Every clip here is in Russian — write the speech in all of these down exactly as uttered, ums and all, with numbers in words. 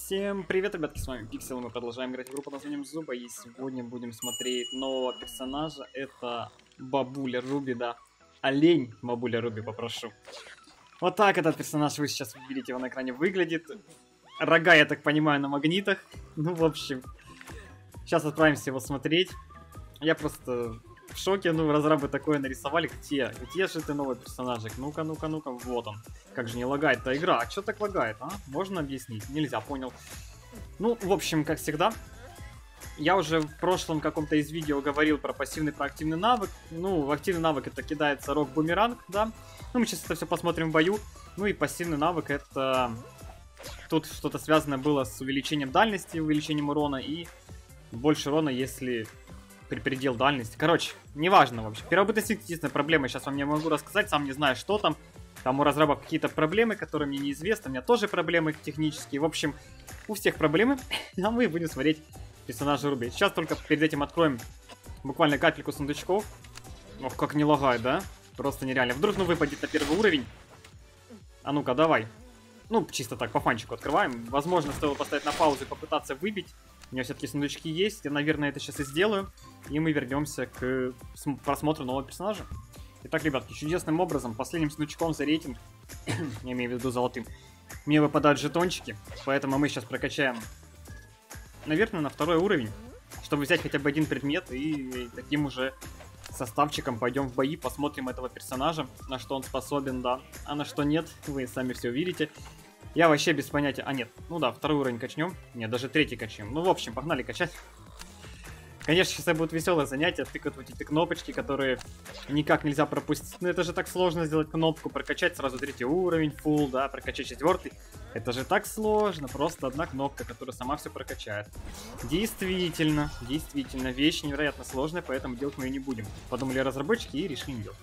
Всем привет, ребятки, с вами Пиксел, мы продолжаем играть в игру под названием Зуба, и сегодня будем смотреть нового персонажа, это бабуля Руби, да, олень бабуля Руби, попрошу. Вот так этот персонаж, вы сейчас видите, его на экране выглядит, рога, я так понимаю, на магнитах, ну, в общем, сейчас отправимся его смотреть, я просто в шоке, ну, разрабы такое нарисовали, где, где же ты новый персонажик, ну-ка, ну-ка, ну-ка, вот он. Как же не лагает-то игра? А что так лагает, а? Можно объяснить? Нельзя, понял. Ну, в общем, как всегда, я уже в прошлом каком-то из видео говорил про пассивный, про активный навык. Ну, в активный навык это кидается рок-бумеранг, да. Ну, мы сейчас это все посмотрим в бою. Ну и пассивный навык это... Тут что-то связанное было с увеличением дальности, увеличением урона и больше урона, если... при предел дальности. Короче, неважно вообще. Первобытность единственная проблема, сейчас вам не могу рассказать, сам не знаю, что там. Там у разрабов какие-то проблемы, которые мне неизвестны. У меня тоже проблемы технические. В общем, у всех проблемы. А мы будем смотреть персонажа Руби. Сейчас только перед этим откроем буквально капельку сундучков. Ох, как не лагает, да? Просто нереально. Вдруг, ну, выпадет на первый уровень. А ну-ка, давай. Ну, чисто так, по фанчику открываем. Возможно, стоило поставить на паузу и попытаться выбить. У меня все-таки сундучки есть. Я, наверное, это сейчас и сделаю. И мы вернемся к просмотру нового персонажа. Итак, ребятки, чудесным образом, последним сундучком за рейтинг, я имею в виду золотым, мне выпадают жетончики. Поэтому мы сейчас прокачаем, наверное, на второй уровень, чтобы взять хотя бы один предмет. И таким уже составчиком пойдем в бои, посмотрим этого персонажа, на что он способен, да. А на что нет, вы сами все увидите. Я вообще без понятия... А, нет. Ну да, второй уровень качнем. Нет, даже третий качнем. Ну, в общем, погнали качать. Конечно, сейчас будет веселое занятие. Тыкать вот эти кнопочки, которые никак нельзя пропустить. Ну, это же так сложно сделать кнопку. Прокачать сразу третий уровень, фулл, да, прокачать четвертый. Это же так сложно. Просто одна кнопка, которая сама все прокачает. Действительно, действительно. Вещь невероятно сложная, поэтому делать мы ее не будем. Подумали разработчики и решили не делать.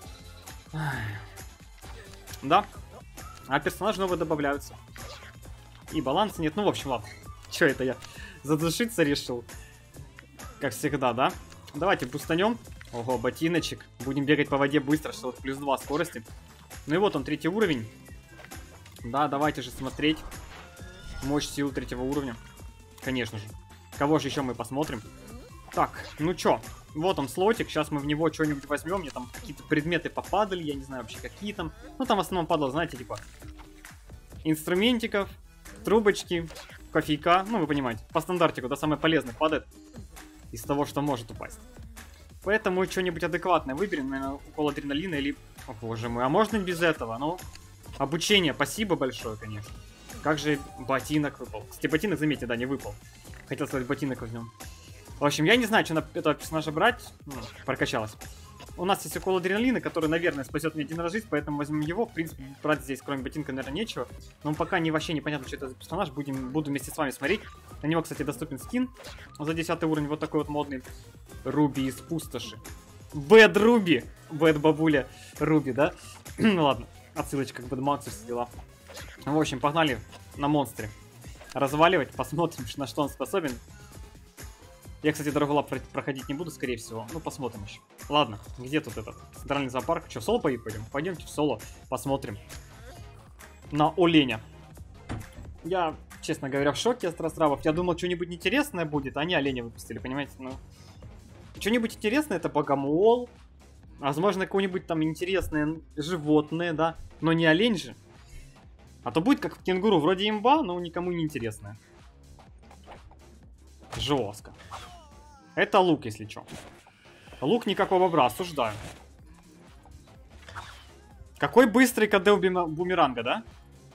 Да. А персонажи новые добавляются. И баланса нет. Ну, в общем, ладно. Че это я? Задушиться решил. Как всегда, да? Давайте бустанем. Ого, ботиночек. Будем бегать по воде быстро, что вот плюс два скорости. Ну и вот он, третий уровень. Да, давайте же смотреть. Мощь сил третьего уровня. Конечно же. Кого же еще мы посмотрим? Так, ну чё? Вот он, слотик. Сейчас мы в него что-нибудь возьмем. Мне там какие-то предметы попадали. Я не знаю вообще, какие там. Ну, там в основном падало, знаете, типа... инструментиков, трубочки, кофейка. Ну, вы понимаете. По стандартику, да, самое полезное падает. Из того, что может упасть. Поэтому что-нибудь адекватное выберем. Наверное, укол адреналина или... О, боже мой. А можно без этого? Ну, обучение. Спасибо большое, конечно. Как же ботинок выпал. Кстати, ботинок, заметьте, да, не выпал. Хотел сказать, ботинок возьмем. В общем, я не знаю, что на этого персонажа брать. Ну, прокачалось. У нас есть укол адреналина, который, наверное, спасет мне один раз жизнь, поэтому возьмем его. В принципе, брать здесь, кроме ботинка, наверное, нечего. Но пока не вообще непонятно, что это за персонаж. Будем, буду вместе с вами смотреть. На него, кстати, доступен скин за десятый уровень. Вот такой вот модный. Руби из пустоши. Бэд Руби. Бэд бабуля Руби, да? Ну ладно. Отсылочка к Бэд Максу, все дела. В общем, погнали на монстре. Разваливать, посмотрим, на что он способен. Я, кстати, Драголаб проходить не буду, скорее всего. Ну, посмотрим еще. Ладно, где тут этот центральный зоопарк? Че, в соло пойдем? Пойдемте в соло, посмотрим на оленя. Я, честно говоря, в шоке от разрабов. Я думал, что-нибудь интересное будет, а они оленя выпустили, понимаете? Ну, что-нибудь интересное — это богомол. Возможно, какое-нибудь там интересное животное, да? Но не олень же. А то будет как в кенгуру. Вроде имба, но никому не интересное. Жестко. Это лук, если что. Лук никакого бобра, осуждаю. Какой быстрый КД у бумеранга, да?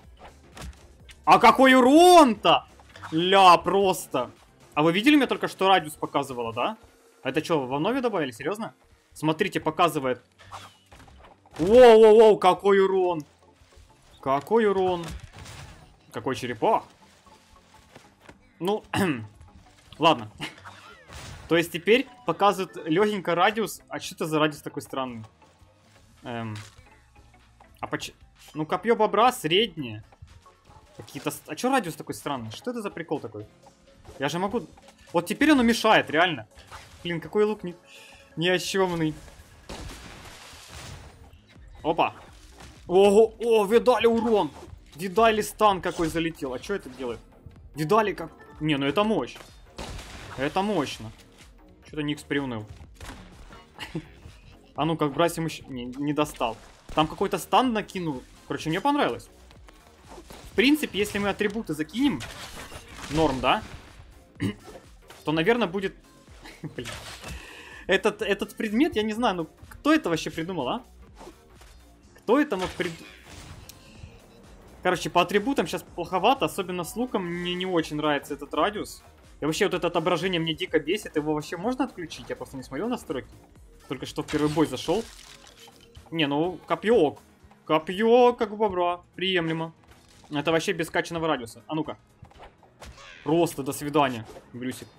А какой урон-то! Ля, просто. А вы видели, мне только что радиус показывало, да? Это что, во вновь добавили? Серьезно? Смотрите, показывает. Воу-воу-воу, какой урон! Какой урон! Какой черепах! Ну, ладно. То есть теперь показывает легенько радиус. А что это за радиус такой странный? Эм. А поч... Ну, копье бобра среднее. Какие-то... А что радиус такой странный? Что это за прикол такой? Я же могу... Вот теперь он мешает, реально. Блин, какой лук не... ни о чёмный. Опа. Ого, о, видали урон. Видали стан какой залетел. А что это делает? Видали как? Не, ну это мощь. Это мощно. Что-то Никс приуныл. А ну как брать ему... Не, не достал. Там какой-то стан накинул. Короче, мне понравилось. В принципе, если мы атрибуты закинем, норм, да? То, наверное, будет... Блин. Этот, этот предмет, я не знаю, ну кто это вообще придумал, а? Кто это мог придумать? Короче, по атрибутам сейчас плоховато, особенно с луком мне не очень нравится этот радиус. И вообще вот это отображение мне дико бесит, его вообще можно отключить? Я просто не смотрел настройки. Только что в первый бой зашел. Не, ну копье, копье как у бобра, приемлемо. Это вообще без скачанного радиуса. А ну-ка. Просто до свидания, Брюсик.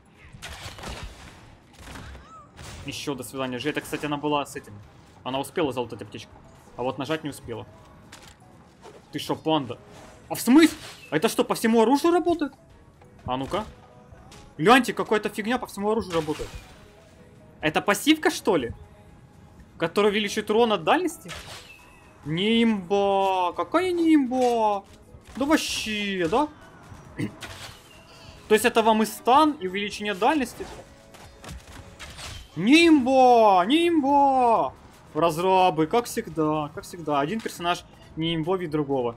Еще до свидания. Же это, кстати, она была с этим. Она успела залутать аптечку. А вот нажать не успела. Ты шо, панда? А в смысле? А это что, по всему оружию работает? А ну-ка. Гляньте, какая-то фигня по всему оружию работает. Это пассивка, что ли? Которая увеличивает урон от дальности? Не имба. Какая не имба? Да вообще, да? То есть это вам и стан, и увеличение дальности? Не имба, не имба. Разрабы, как всегда, как всегда. Один персонаж не имбовит другого.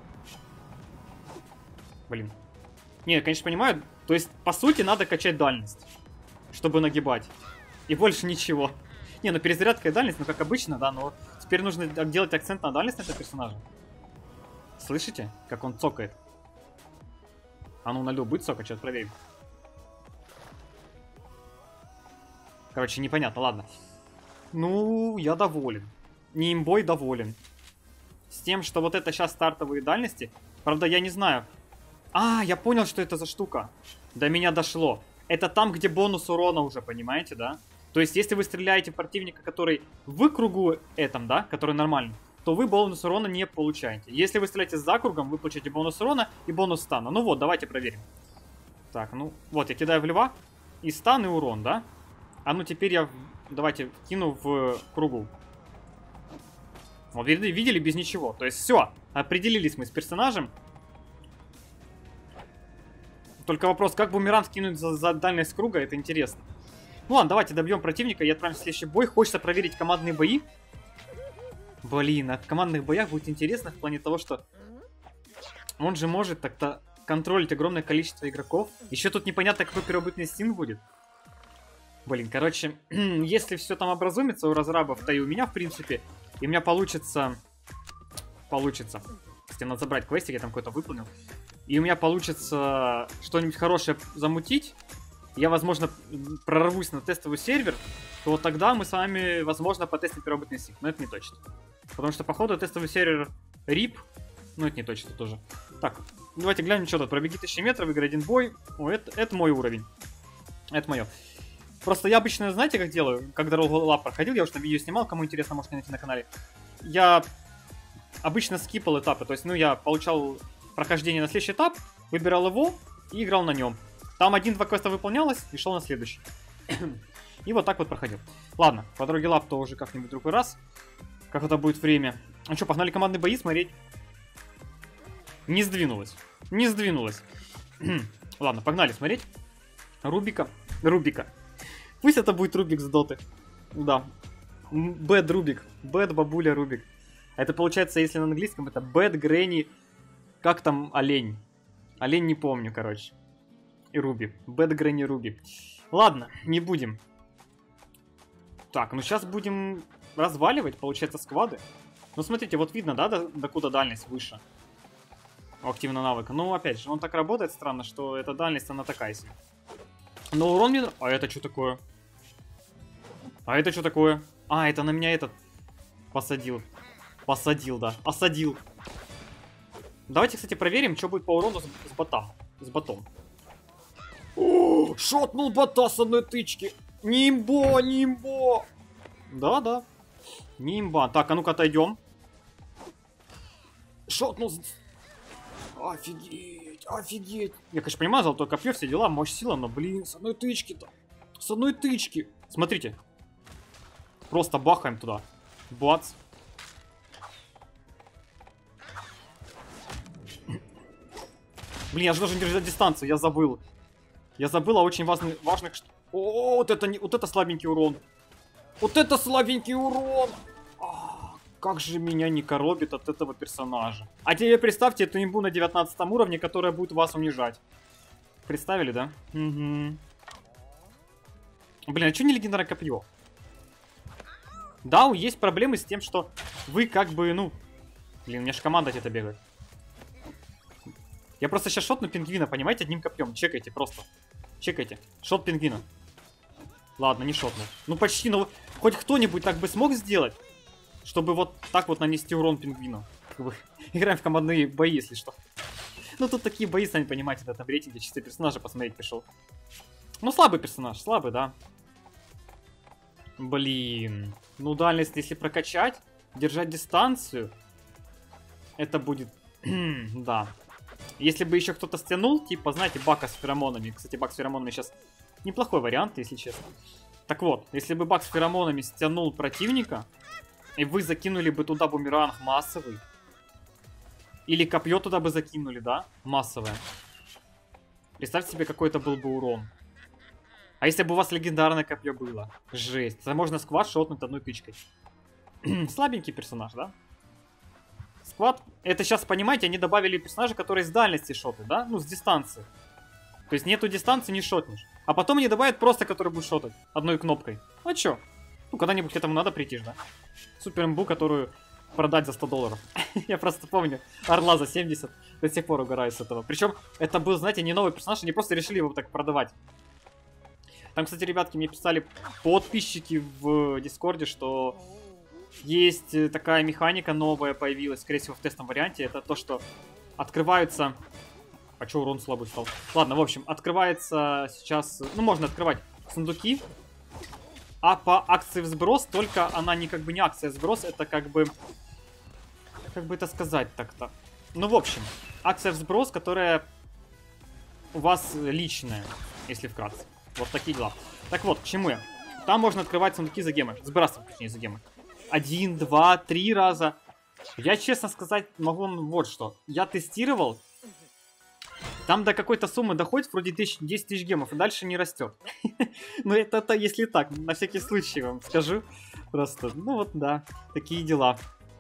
Блин. Не, я, конечно, понимаю. То есть, по сути, надо качать дальность, чтобы нагибать. И больше ничего. Не, ну перезарядка и дальность, ну как обычно, да, но теперь нужно делать акцент на дальность этого персонажа. Слышите, как он цокает? А ну, на льду будет цокать, сейчас проверим. Короче, непонятно, ладно. Ну, я доволен. Не имбой доволен. С тем, что вот это сейчас стартовые дальности. Правда, я не знаю. А, я понял, что это за штука. До меня дошло. Это там, где бонус урона уже, понимаете, да? То есть, если вы стреляете в противника, который в кругу этом, да, который нормальный, то вы бонус урона не получаете. Если вы стреляете за кругом, вы получаете бонус урона и бонус стана. Ну вот, давайте проверим. Так, ну, вот, я кидаю в льва. И стан, и урон, да? А ну, теперь я, давайте, кину в кругу. Вот, видели, без ничего. То есть, все, определились мы с персонажем. Только вопрос, как бумеранг скинуть за, за дальность круга, это интересно. Ну ладно, давайте добьем противника и отправим в следующий бой. Хочется проверить командные бои. Блин, а в командных боях будет интересно в плане того, что он же может так-то контролить огромное количество игроков. Еще тут непонятно, какой первобытный стин будет. Блин, короче, если все там образумится у разрабов, да и у меня, в принципе, и у меня получится... Получится. Кстати, надо забрать квестик, я там какой-то выполнил. И у меня получится что-нибудь хорошее замутить, я, возможно, прорвусь на тестовый сервер, то тогда мы с вами, возможно, потестим первобытный стин. Но это не точно. Потому что, походу, тестовый сервер рип. Ну, это не точно тоже. Так, давайте глянем, что тут. Пробеги тысячи метров, выиграй один бой. О, это, это мой уровень. Это мое. Просто я обычно, знаете, как делаю? Когда Roll Lab проходил, я уже там видео снимал, кому интересно, можете найти на канале. Я обычно скипал этапы. То есть, ну, я получал прохождение на следующий этап, выбирал его и играл на нем. Там один-два квеста выполнялось и шел на следующий. И вот так вот проходил. Ладно, по дороге лап то уже как-нибудь в другой раз. Как это будет время. Ну что, погнали командные бои смотреть. Не сдвинулось. Не сдвинулось. Ладно, погнали смотреть. Рубика. Рубика. Пусть это будет Рубик с доты. Да. Бэд Рубик. Бэд бабуля Рубик. Это получается, если на английском, это Бэд Грэнни. Как там олень? Олень не помню, короче. И Руби. Бэд Грэнни Руби. Ладно, не будем. Так, ну сейчас будем разваливать, получается, сквады. Ну смотрите, вот видно, да, до, докуда дальность выше. У активного навыка. Ну, опять же, он так работает странно, что эта дальность, она такая себе. Но урон мне... А это что такое? А это что такое? А, это на меня этот посадил. Посадил, да. Осадил. Давайте, кстати, проверим, что будет по урону с, с ботом. С ботом. О, шотнул бота с одной тычки. Не имбо, не имбо. Да, да. Не имба. Так, а ну-ка отойдем. Шотнул. Офигеть, офигеть. Я, конечно, понимаю, золотое копье, все дела, мощь, сила, но, блин, с одной тычки-то. С одной тычки. Смотрите. Просто бахаем туда. Бац. Блин, я же должен держать дистанцию, я забыл. Я забыл о очень важных... важных... О, вот это, не... вот это слабенький урон. Вот это слабенький урон! А, как же меня не коробит от этого персонажа. А теперь представьте эту имбу на девятнадцатом уровне, которая будет вас унижать. Представили, да? Угу. Блин, а что не легендарное копье? Да, есть проблемы с тем, что вы как бы, ну... Блин, у меня же команда где-то бегает. Я просто сейчас шотну пингвина, понимаете, одним копьем. Чекайте просто. Чекайте. Шот пингвина. Ладно, не шотну. Ну почти, но хоть кто-нибудь так бы смог сделать, чтобы вот так вот нанести урон пингвину. Играем в командные бои, если что. Ну тут такие бои, сами понимаете, на этом рейтинге чистые персонажи посмотреть пришел. Ну слабый персонаж, слабый, да. Блин. Ну дальность, если прокачать, держать дистанцию, это будет... да. Если бы еще кто-то стянул, типа, знаете, бака с феромонами. Кстати, бак с феромонами сейчас неплохой вариант, если честно. Так вот, если бы бак с феромонами стянул противника, и вы закинули бы туда бумеранг массовый, или копье туда бы закинули, да, массовое. Представьте себе, какой это был бы урон. А если бы у вас легендарное копье было? Жесть. Это можно сквад шотнуть одной тычкой. Слабенький персонаж, да? Сквад, это сейчас, понимаете, они добавили персонажа, который с дальности шотает, да? Ну, с дистанции. То есть нету дистанции, не шотнешь. А потом они добавят просто, который будет шотать одной кнопкой. А чё? Ну, когда-нибудь к этому надо прийти, да? Супер имбу, которую продать за сто долларов. Я просто помню Орла за семьдесят. До сих пор угораю с этого. Причем это был, знаете, не новый персонаж, они просто решили его так продавать. Там, кстати, ребятки мне писали подписчики в Дискорде, что есть такая механика новая появилась, скорее всего, в тестовом варианте. Это то, что открываются... А чё урон слабый стал? Ладно, в общем, открывается сейчас... Ну, можно открывать сундуки. А по акции взброс, только она не как бы не акция взброс, это как бы... Как бы это сказать так-то? Ну, в общем, акция взброс, которая у вас личная, если вкратце. Вот такие дела. Так вот, к чему я? Там можно открывать сундуки за гемы. Сбрасывать, точнее, за гемы. Один, два, три раза. Я, честно сказать, могу вам вот что. Я тестировал. Там до какой-то суммы доходит вроде десять тысяч гемов, и дальше не растет. Ну, это если так, на всякий случай вам скажу. Просто, ну вот, да, такие дела.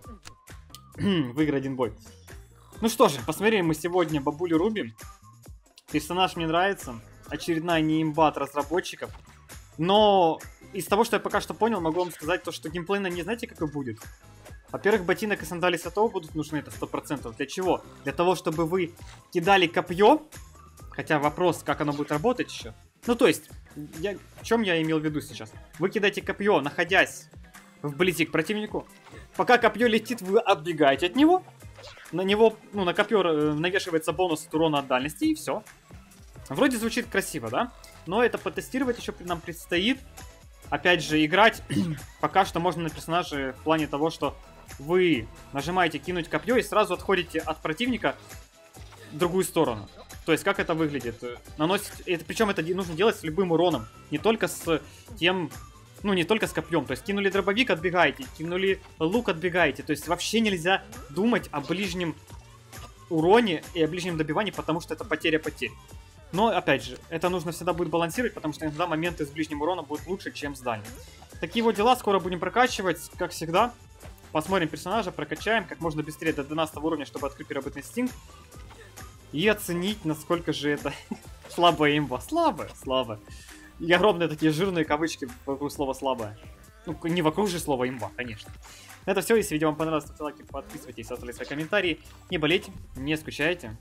Выиграй один бой. Ну что же, посмотрели мы сегодня бабулю Руби. Персонаж мне нравится. Очередная неимба от разработчиков. Но из того, что я пока что понял, могу вам сказать то, что геймплей на ней, знаете, какой будет? Во-первых, ботинок и сандали Святого будут нужны, это сто процентов. Для чего? Для того, чтобы вы кидали копье. Хотя вопрос, как оно будет работать еще. Ну, то есть, я, в чем я имел в виду сейчас? Вы кидаете копье, находясь вблизи к противнику. Пока копье летит, вы отбегаете от него. На него, ну, на копье навешивается бонус от урона от дальности, и все. Вроде звучит красиво, да? Но это потестировать еще нам предстоит. Опять же, играть пока что можно на персонаже в плане того, что вы нажимаете кинуть копье и сразу отходите от противника в другую сторону. То есть, как это выглядит? Наносить, это, причем это нужно делать с любым уроном. Не только с тем, ну, не только с копьем. То есть, кинули дробовик, отбегаете. Кинули лук, отбегаете. То есть, вообще нельзя думать о ближнем уроне и о ближнем добивании, потому что это потеря потерь. Но, опять же, это нужно всегда будет балансировать, потому что иногда моменты с ближним уроном будут лучше, чем с дальним. Такие вот дела скоро будем прокачивать, как всегда. Посмотрим персонажа, прокачаем как можно быстрее до двенадцатого уровня, чтобы открыть первобытный инстинкт. И оценить, насколько же это слабая имба. Слабая, слабая. И огромные такие жирные кавычки вокруг слова слабая. Ну, не вокруг же слова имба, конечно. Это все. Если видео вам понравилось, ставьте лайки, подписывайтесь, оставляйте свои комментарии. Не болейте, не скучайте.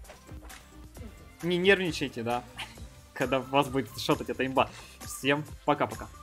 Не нервничайте, да, когда вас будет шотать эта имба. Всем пока-пока.